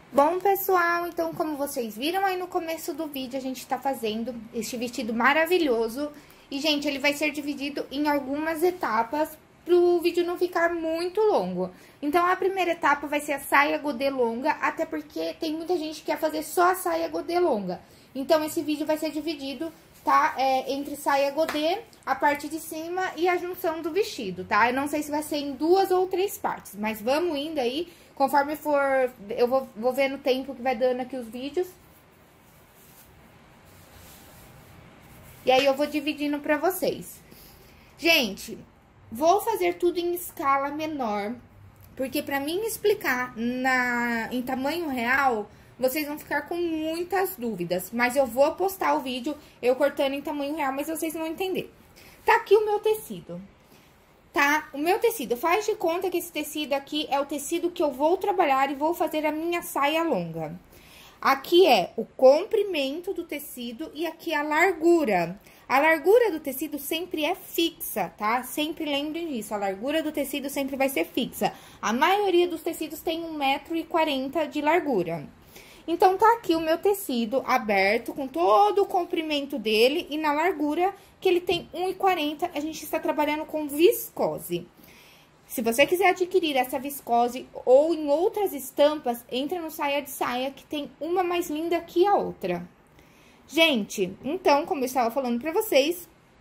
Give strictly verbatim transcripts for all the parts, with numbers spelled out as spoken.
Bom, pessoal, então, como vocês viram aí no começo do vídeo, a gente tá fazendo este vestido maravilhoso. E, gente, ele vai ser dividido em algumas etapas pro vídeo não ficar muito longo. Então, a primeira etapa vai ser a saia godê longa, até porque tem muita gente que quer fazer só a saia godê longa. Então, esse vídeo vai ser dividido, tá? É, entre saia godê, a parte de cima e a junção do vestido, tá? Eu não sei se vai ser em duas ou três partes, mas vamos indo aí. Conforme for, eu vou, vou ver no tempo que vai dando aqui os vídeos. E aí, eu vou dividindo pra vocês. Gente, vou fazer tudo em escala menor, porque pra mim explicar na, em tamanho real, vocês vão ficar com muitas dúvidas. Mas eu vou postar o vídeo eu cortando em tamanho real, mas vocês vão entender. Tá aqui o meu tecido. Tá? O meu tecido, faz de conta que esse tecido aqui é o tecido que eu vou trabalhar e vou fazer a minha saia longa. Aqui é o comprimento do tecido e aqui a largura. A largura do tecido sempre é fixa, tá? Sempre lembrem disso, a largura do tecido sempre vai ser fixa. A maioria dos tecidos tem um metro e quarenta de largura. Então, tá aqui o meu tecido aberto, com todo o comprimento dele e na largura, que ele tem um metro e quarenta, a gente está trabalhando com viscose. Se você quiser adquirir essa viscose ou em outras estampas, entra no Saia de Saia, que tem uma mais linda que a outra. Gente, então, como eu estava falando pra vocês,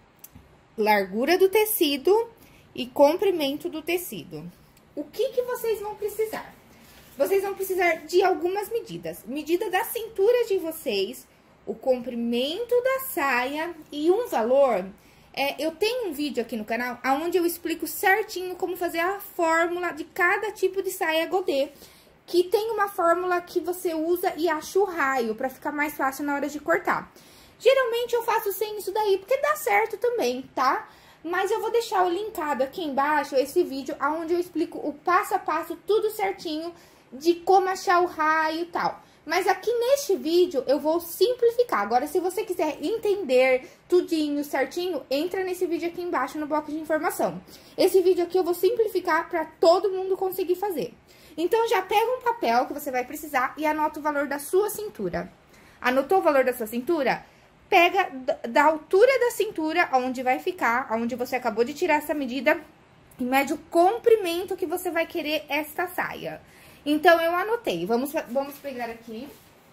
largura do tecido e comprimento do tecido. O que que vocês vão precisar? Vocês vão precisar de algumas medidas. Medida da cintura de vocês, o comprimento da saia e um valor. É, eu tenho um vídeo aqui no canal onde eu explico certinho como fazer a fórmula de cada tipo de saia godê. Que tem uma fórmula que você usa e acha o raio pra ficar mais fácil na hora de cortar. Geralmente eu faço sem isso daí, porque dá certo também, tá? Mas eu vou deixar o linkado aqui embaixo, esse vídeo, onde eu explico o passo a passo, tudo certinho, de como achar o raio e tal. Mas aqui neste vídeo eu vou simplificar. Agora, se você quiser entender tudinho, certinho, entra nesse vídeo aqui embaixo no bloco de informação. Esse vídeo aqui eu vou simplificar para todo mundo conseguir fazer. Então, já pega um papel que você vai precisar e anota o valor da sua cintura. Anotou o valor da sua cintura? Pega da altura da cintura, onde vai ficar, onde você acabou de tirar essa medida, e mede o comprimento que você vai querer esta saia. Então, eu anotei. Vamos, vamos pegar aqui.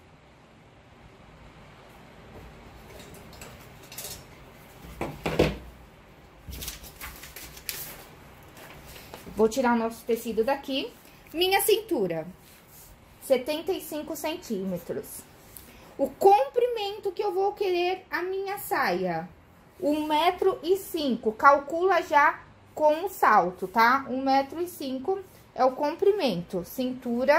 Vou tirar o nosso tecido daqui. Minha cintura, setenta e cinco centímetros. O comprimento que eu vou querer a minha saia, um metro e cinco. Calcula já com o salto, tá? Um metro e cinco. É o comprimento, cintura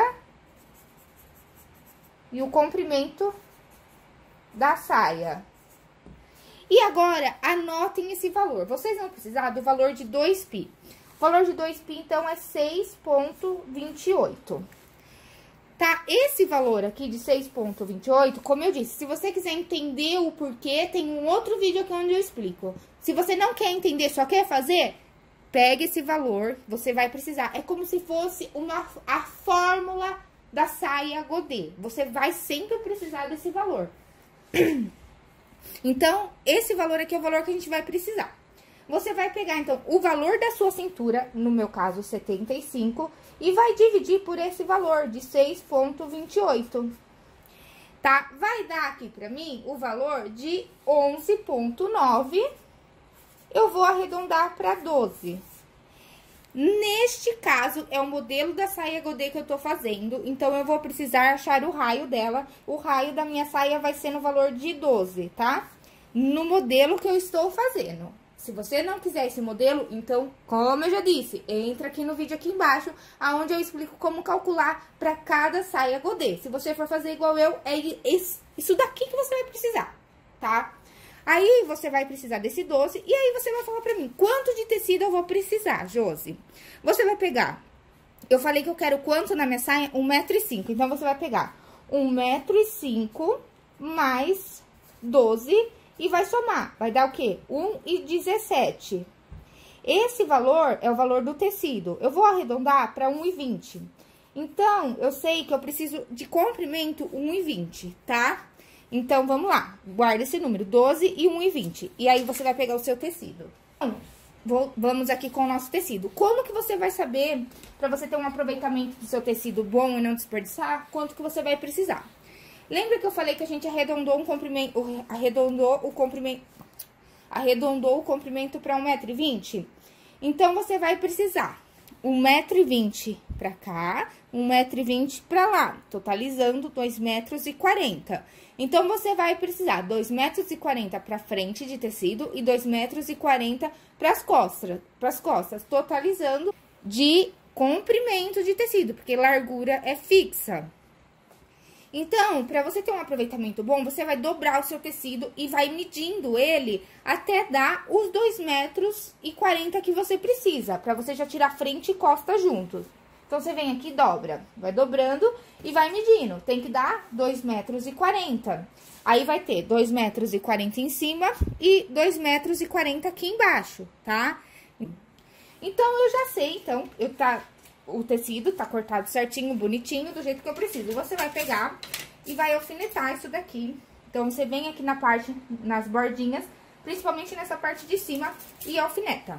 e o comprimento da saia. E agora, anotem esse valor. Vocês vão precisar do valor de dois pi. O valor de dois pi, então, é seis ponto vinte e oito. Tá? Esse valor aqui de seis ponto vinte e oito, como eu disse, se você quiser entender o porquê, tem um outro vídeo aqui onde eu explico. Se você não quer entender, só quer fazer... Pega esse valor, você vai precisar. É como se fosse uma, a fórmula da saia godê. Você vai sempre precisar desse valor. Então, esse valor aqui é o valor que a gente vai precisar. Você vai pegar, então, o valor da sua cintura, no meu caso, setenta e cinco, e vai dividir por esse valor de seis ponto vinte e oito. Tá? Vai dar aqui pra mim o valor de onze ponto nove. Eu vou arredondar para doze. Neste caso, é o modelo da saia godê que eu tô fazendo, então eu vou precisar achar o raio dela. O raio da minha saia vai ser no valor de doze, tá? No modelo que eu estou fazendo. Se você não quiser esse modelo, então, como eu já disse, entra aqui no vídeo aqui embaixo, aonde eu explico como calcular para cada saia godê. Se você for fazer igual eu, é isso daqui que você vai precisar, tá? Aí, você vai precisar desse doze, e aí você vai falar pra mim, quanto de tecido eu vou precisar, Josi? Você vai pegar, eu falei que eu quero quanto na minha saia? um metro e cinco, então, você vai pegar um metro e cinco mais doze e vai somar, vai dar o quê? um e dezessete. Esse valor é o valor do tecido, eu vou arredondar pra um e vinte. Então, eu sei que eu preciso de comprimento um e vinte, tá? Então, vamos lá. Guarda esse número, doze e um e vinte. E aí, você vai pegar o seu tecido. Então, vou, vamos aqui com o nosso tecido. Como que você vai saber, pra você ter um aproveitamento do seu tecido bom e não desperdiçar, quanto que você vai precisar? Lembra que eu falei que a gente arredondou um comprimento, arredondou o comprimento, arredondou o comprimento para um metro e vinte? Então, você vai precisar um metro e vinte pra cá, um metro e vinte pra lá, totalizando dois metros e quarenta. Então, você vai precisar dois metros e quarenta pra frente de tecido e dois metros e quarenta pras costas, pras costas, totalizando de comprimento de tecido, porque largura é fixa. Então, para você ter um aproveitamento bom, você vai dobrar o seu tecido e vai medindo ele até dar os dois metros e quarenta que você precisa, para você já tirar frente e costa juntos. Então, você vem aqui e dobra, vai dobrando e vai medindo. Tem que dar dois metros e quarenta. Aí, vai ter dois metros e quarenta em cima e dois metros e quarenta aqui embaixo, tá? Então, eu já sei, então, eu tá... O tecido tá cortado certinho, bonitinho, do jeito que eu preciso. Você vai pegar e vai alfinetar isso daqui. Então, você vem aqui na parte, nas bordinhas, principalmente nessa parte de cima, e alfineta.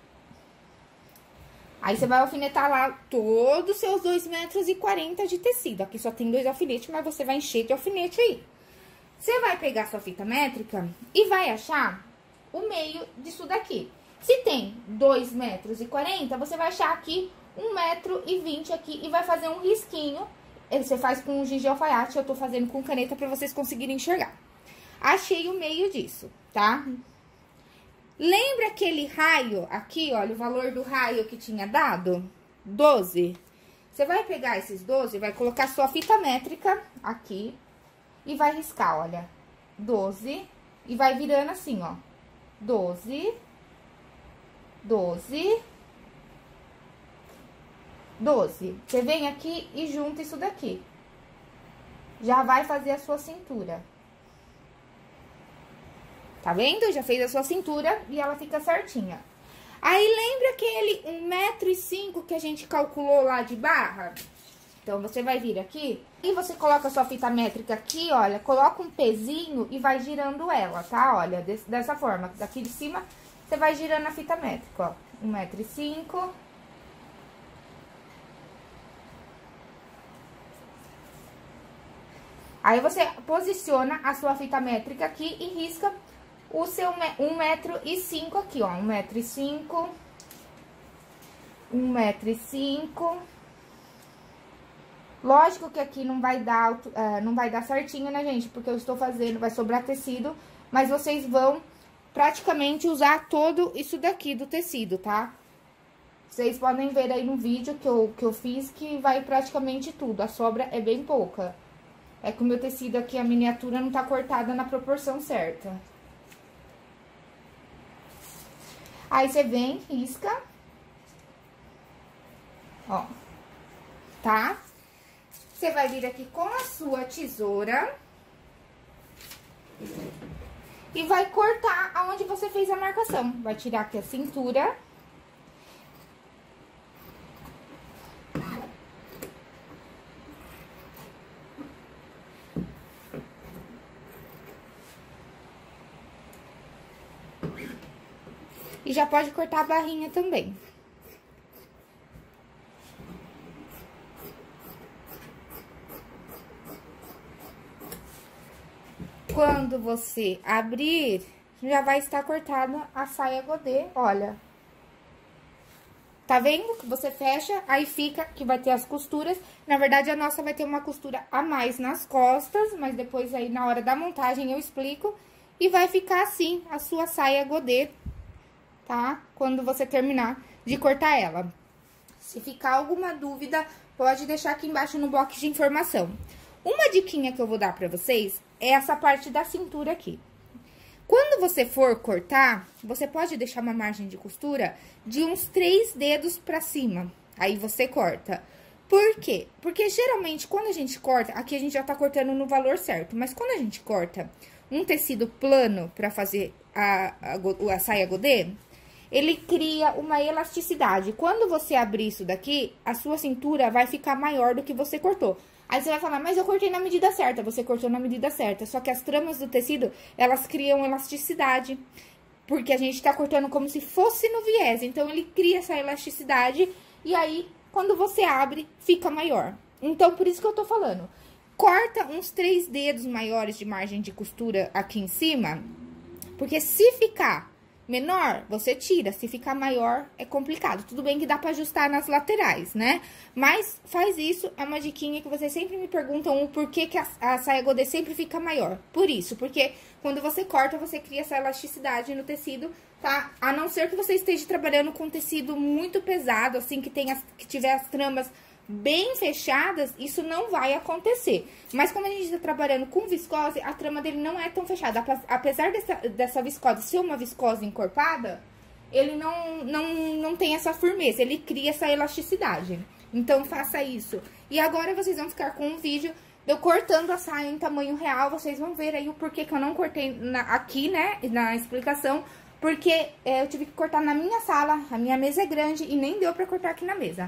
Aí, você vai alfinetar lá todos os seus dois metros e quarenta de tecido. Aqui só tem dois alfinetes, mas você vai encher de alfinete aí. Você vai pegar sua fita métrica e vai achar o meio disso daqui. Se tem dois metros e quarenta, você vai achar aqui um metro e vinte aqui e vai fazer um risquinho. Você faz com o giz de alfaiate, eu tô fazendo com caneta pra vocês conseguirem enxergar. Achei o meio disso, tá? Lembra aquele raio aqui, olha, o valor do raio que tinha dado? doze. Você vai pegar esses doze, vai colocar sua fita métrica aqui e vai riscar, olha, doze, e vai virando assim, ó, doze, doze, doze. Você vem aqui e junta isso daqui. Já vai fazer a sua cintura. Tá vendo? Já fez a sua cintura e ela fica certinha. Aí, lembra aquele um metro e cinco que a gente calculou lá de barra? Então, você vai vir aqui e você coloca a sua fita métrica aqui, olha, coloca um pezinho e vai girando ela, tá? Olha, desse, dessa forma. Daqui de cima, você vai girando a fita métrica, ó. um metro e cinco. Aí, você posiciona a sua fita métrica aqui e risca o seu um metro e cinco aqui, ó. um metro e cinco. um metro e cinco. Lógico que aqui não vai dar, uh, não vai dar certinho, né, gente? Porque eu estou fazendo, vai sobrar tecido. Mas vocês vão praticamente usar todo isso daqui do tecido, tá? Vocês podem ver aí no vídeo que eu, que eu fiz que vai praticamente tudo. A sobra é bem pouca. É que o meu tecido aqui, a miniatura, não tá cortada na proporção certa. Aí, você vem, risca. Ó. Tá? Você vai vir aqui com a sua tesoura. E vai cortar aonde você fez a marcação. Vai tirar aqui a cintura. E já pode cortar a barrinha também. Quando você abrir, já vai estar cortada a saia godê, olha. Tá vendo? Que você fecha, aí fica que vai ter as costuras. Na verdade, a nossa vai ter uma costura a mais nas costas, mas depois aí na hora da montagem eu explico. E vai ficar assim a sua saia godê, tá? Quando você terminar de cortar ela. Se ficar alguma dúvida, pode deixar aqui embaixo no box de informação. Uma diquinha que eu vou dar pra vocês é essa parte da cintura aqui. Quando você for cortar, você pode deixar uma margem de costura de uns três dedos pra cima. Aí, você corta. Por quê? Porque, geralmente, quando a gente corta, aqui a gente já tá cortando no valor certo. Mas, quando a gente corta um tecido plano pra fazer a, a, a saia godê, ele cria uma elasticidade. Quando você abrir isso daqui, a sua cintura vai ficar maior do que você cortou. Aí você vai falar, mas eu cortei na medida certa. Você cortou na medida certa. Só que as tramas do tecido, elas criam elasticidade. Porque a gente tá cortando como se fosse no viés. Então, ele cria essa elasticidade. E aí, quando você abre, fica maior. Então, por isso que eu tô falando. Corta uns três dedos maiores de margem de costura aqui em cima. Porque se ficar menor, você tira. Se ficar maior, é complicado. Tudo bem que dá pra ajustar nas laterais, né? Mas faz isso, é uma diquinha que vocês sempre me perguntam o porquê que a, a saia godê sempre fica maior. Por isso, porque quando você corta, você cria essa elasticidade no tecido, tá? A não ser que você esteja trabalhando com tecido muito pesado, assim, que, tenha, que tiver as tramas bem fechadas, isso não vai acontecer. Mas como a gente tá trabalhando com viscose, a trama dele não é tão fechada. Apesar dessa, dessa viscose ser uma viscose encorpada, ele não, não, não tem essa firmeza, ele cria essa elasticidade. Então, faça isso. E agora, vocês vão ficar com um vídeo de eu cortando a saia em tamanho real. Vocês vão ver aí o porquê que eu não cortei na, aqui, né, na explicação. Porque é, eu tive que cortar na minha sala, a minha mesa é grande e nem deu pra cortar aqui na mesa.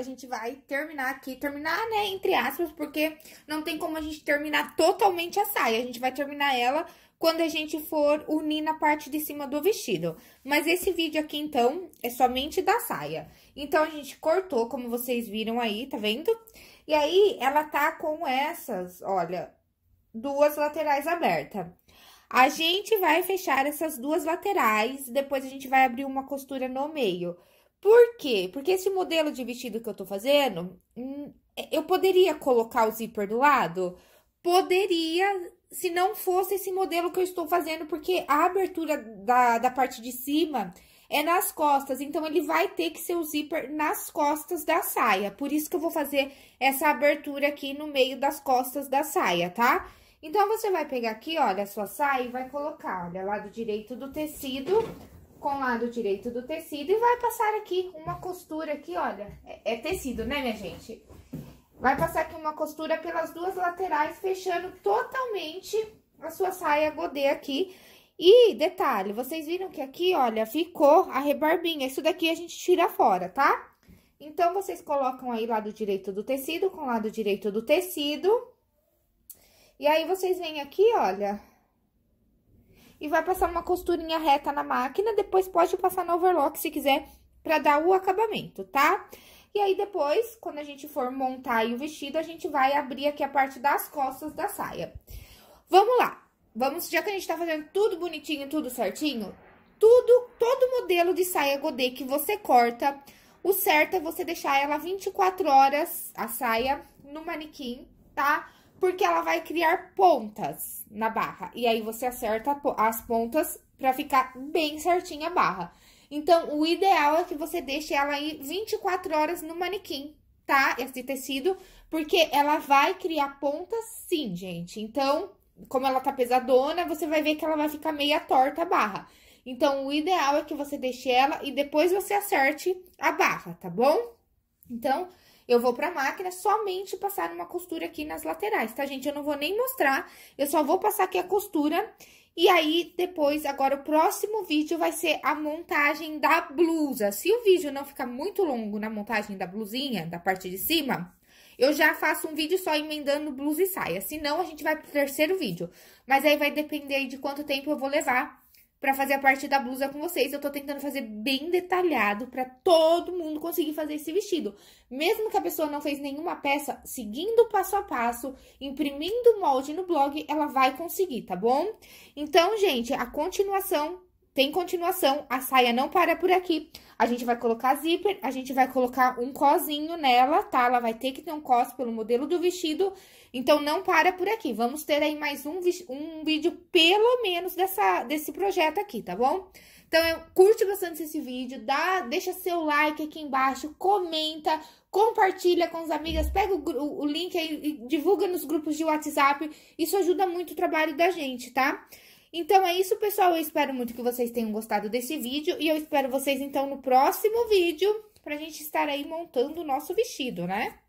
gente vai terminar aqui, terminar, né, entre aspas, porque não tem como a gente terminar totalmente a saia. A gente vai terminar ela quando a gente for unir na parte de cima do vestido. Mas esse vídeo aqui, então, é somente da saia. Então, a gente cortou, como vocês viram aí, tá vendo? E aí, ela tá com essas, olha, duas laterais abertas. A gente vai fechar essas duas laterais, depois a gente vai abrir uma costura no meio. Por quê? Porque esse modelo de vestido que eu tô fazendo, eu poderia colocar o zíper do lado? Poderia, se não fosse esse modelo que eu estou fazendo, porque a abertura da, da parte de cima é nas costas, então ele vai ter que ser o zíper nas costas da saia. Por isso que eu vou fazer essa abertura aqui no meio das costas da saia, tá? Então, você vai pegar aqui, olha, a sua saia e vai colocar, olha, lado direito do tecido com lado direito do tecido e vai passar aqui uma costura aqui, olha, é, é tecido, né, minha gente? Vai passar aqui uma costura pelas duas laterais, fechando totalmente a sua saia godê aqui. E, detalhe, vocês viram que aqui, olha, ficou a rebarbinha, isso daqui a gente tira fora, tá? Então, vocês colocam aí lado direito do tecido com lado direito do tecido. E aí, vocês vêm aqui, olha, e vai passar uma costurinha reta na máquina, depois pode passar no overlock se quiser, pra dar o acabamento, tá? E aí, depois, quando a gente for montar aí o vestido, a gente vai abrir aqui a parte das costas da saia. Vamos lá, vamos, já que a gente tá fazendo tudo bonitinho, tudo certinho, tudo, todo modelo de saia godê que você corta, o certo é você deixar ela vinte e quatro horas, a saia, no manequim, tá? Porque ela vai criar pontas na barra. E aí, você acerta as pontas pra ficar bem certinha a barra. Então, o ideal é que você deixe ela aí vinte e quatro horas no manequim, tá? Esse tecido, porque ela vai criar pontas sim, gente. Então, como ela tá pesadona, você vai ver que ela vai ficar meia torta a barra. Então, o ideal é que você deixe ela e depois você acerte a barra, tá bom? Então, eu vou pra máquina somente passar uma costura aqui nas laterais, tá, gente? Eu não vou nem mostrar, eu só vou passar aqui a costura. E aí, depois, agora, o próximo vídeo vai ser a montagem da blusa. Se o vídeo não ficar muito longo na montagem da blusinha, da parte de cima, eu já faço um vídeo só emendando blusa e saia. Senão, a gente vai pro terceiro vídeo. Mas aí, vai depender aí de quanto tempo eu vou levar pra fazer a parte da blusa com vocês. Eu tô tentando fazer bem detalhado pra todo mundo conseguir fazer esse vestido. Mesmo que a pessoa não fez nenhuma peça, seguindo passo a passo, imprimindo molde no blog, ela vai conseguir, tá bom? Então, gente, a continuação, tem continuação, a saia não para por aqui. A gente vai colocar zíper, a gente vai colocar um cozinho nela, tá? Ela vai ter que ter um cos pelo modelo do vestido, então não para por aqui. Vamos ter aí mais um, um vídeo, pelo menos, dessa, desse projeto aqui, tá bom? Então, eu, curte bastante esse vídeo, dá, deixa seu like aqui embaixo, comenta, compartilha com as amigas, pega o, o link aí e divulga nos grupos de WhatsApp, isso ajuda muito o trabalho da gente, tá? Então, é isso, pessoal. Eu espero muito que vocês tenham gostado desse vídeo. E eu espero vocês, então, no próximo vídeo, pra gente estar aí montando o nosso vestido, né?